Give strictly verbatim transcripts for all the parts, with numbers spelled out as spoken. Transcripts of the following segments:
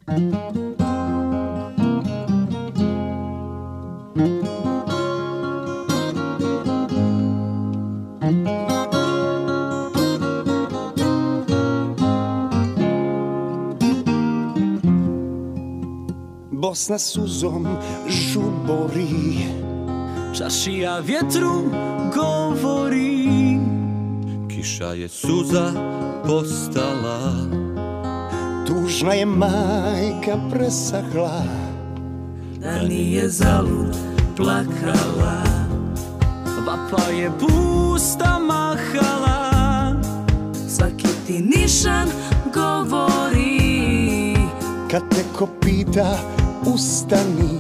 Bosna suzom žubori, čašija vjetru govori. Kiša je suza postala, tužna je majka presahla, da nije zalud plakala. Vapa je pusta mahala, svaki ti nišan govori. Kad te ko pita, ustani.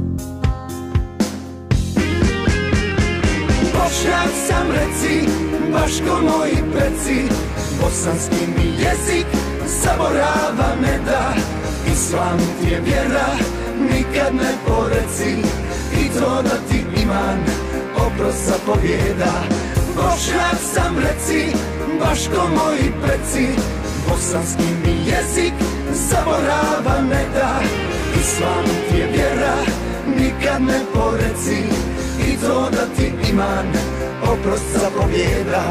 Bošnjak sam, reci, baš ko moji preci, bosanski mi jezik zaborava ne da. Islam ti je vjera, nikad ne poreci, i to da ti iman oprost zapovjeda. Bošnjak sam, reci, baš ko moji preci, bosanski mi jezik zaborava ne da. Islam ti je vjera, nikad ne poreci, i to da ti iman oprost zapovjeda.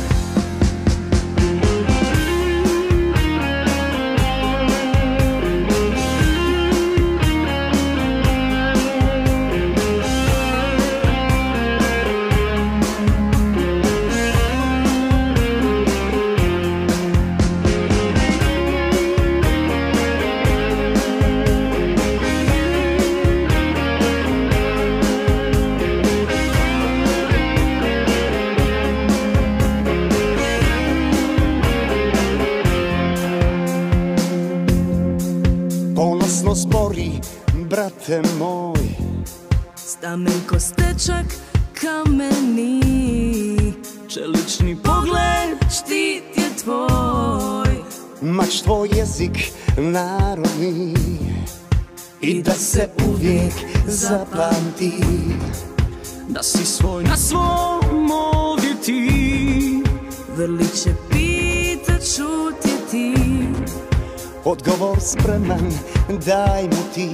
Ponosno zbori, brate moj, stamen ko stečak kameni, čelični pogled štit je tvoj, mač tvoj jezik narodni, i da se uvijek zapamti, da si svoj na svom ovdje ti. Vrli će pitat, šutjeti, odgovor spreman, daj mu ti.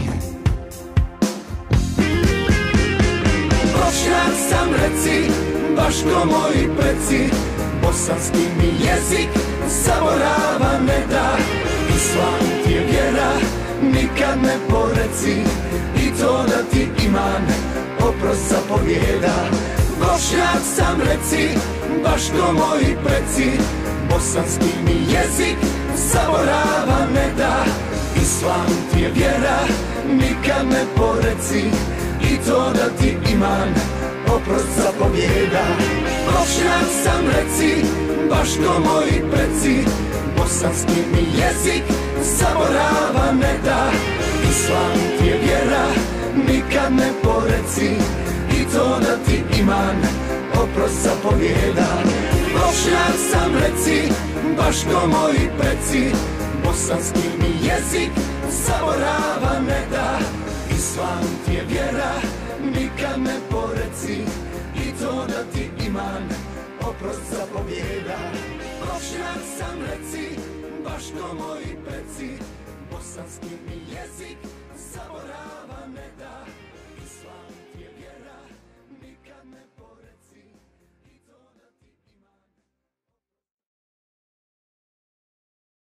Bošnjak sam, reci, baš ko moji preci, bosanski mi jezik zaborava ne da. Islam ti je vjera, nikad ne poreci, i to da ti iman oprost zapovjeda. Bošnjak sam, reci, baš ko moji preci, bosanski mi jezik zaborava ne da. Islam ti je vjera, nikad ne poreci, i to da ti iman oprost zapovjeda. Bošnjak sam, reci, baš ko moji preci, bosanski mi jezik zaborava ne da. Islam ti je vjera, nikad ne poreci, i to da ti iman oprost zapovjeda. Bošnjak sam, reci, baš ko moji preci, bosanski mi jezik zaborava ne da. Islam ti je vjera, nikad ne poreci, i to da ti iman oprost zapovjeda. Bošnjak sam, reci, baš ko moji preci, bosanski mi jezik zaborava ne da.